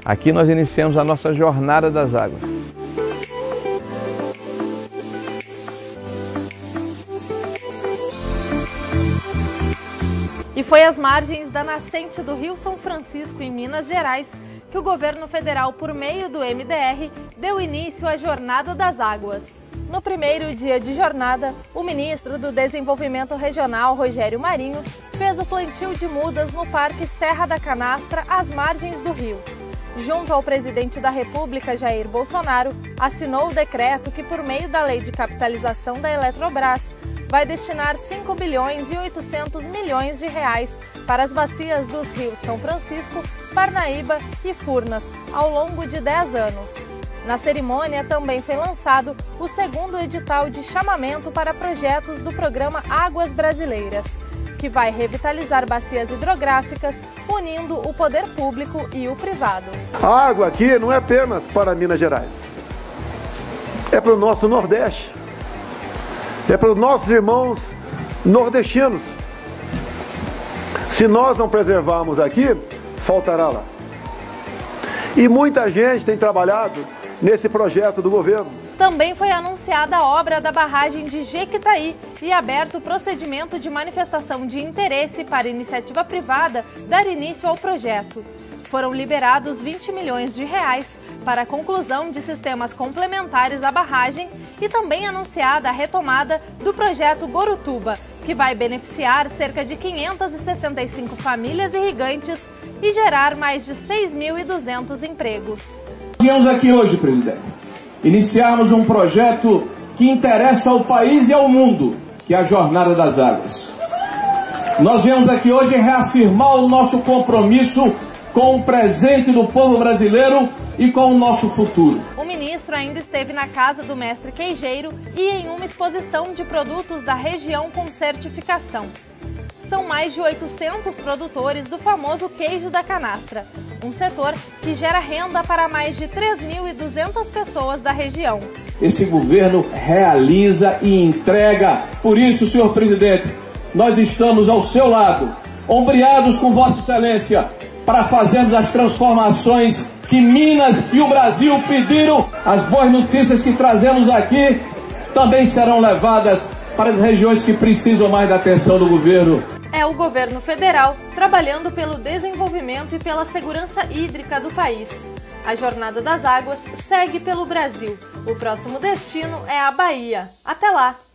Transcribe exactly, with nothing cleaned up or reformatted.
Aqui nós iniciamos a nossa Jornada das Águas. E foi às margens da nascente do Rio São Francisco, em Minas Gerais, que o governo federal, por meio do M D R, deu início à Jornada das Águas. No primeiro dia de jornada, o ministro do Desenvolvimento Regional, Rogério Marinho, fez o plantio de mudas no Parque Serra da Canastra, às margens do rio. Junto ao presidente da República, Jair Bolsonaro, assinou o decreto que, por meio da Lei de Capitalização da Eletrobras, vai destinar cinco bilhões e oitocentos milhões de reais para as bacias dos rios São Francisco, Parnaíba e Furnas, ao longo de dez anos. Na cerimônia também foi lançado o segundo edital de chamamento para projetos do programa Águas Brasileiras, que vai revitalizar bacias hidrográficas, unindo o poder público e o privado. A água aqui não é apenas para Minas Gerais, é para o nosso Nordeste. É para os nossos irmãos nordestinos. Se nós não preservarmos aqui, faltará lá. E muita gente tem trabalhado nesse projeto do governo. Também foi anunciada a obra da barragem de Jequitaí e aberto o procedimento de manifestação de interesse para iniciativa privada dar início ao projeto. Foram liberados vinte milhões de reais para a conclusão de sistemas complementares à barragem e também anunciada a retomada do projeto Gorutuba, que vai beneficiar cerca de quinhentas e sessenta e cinco famílias irrigantes e gerar mais de seis mil e duzentos empregos. Viemos aqui hoje, presidente, iniciarmos um projeto que interessa ao país e ao mundo, que é a Jornada das Águas. Nós viemos aqui hoje reafirmar o nosso compromisso com o presente do povo brasileiro e com o nosso futuro. O ministro ainda esteve na casa do mestre queijeiro e em uma exposição de produtos da região com certificação. São mais de oitocentos produtores do famoso queijo da canastra, um setor que gera renda para mais de três mil e duzentas pessoas da região. Esse governo realiza e entrega. Por isso, senhor presidente, nós estamos ao seu lado, ombreados com Vossa Excelência, para fazermos as transformações que Minas e o Brasil pediram. As boas notícias que trazemos aqui também serão levadas para as regiões que precisam mais da atenção do governo. É o governo federal trabalhando pelo desenvolvimento e pela segurança hídrica do país. A Jornada das Águas segue pelo Brasil. O próximo destino é a Bahia. Até lá!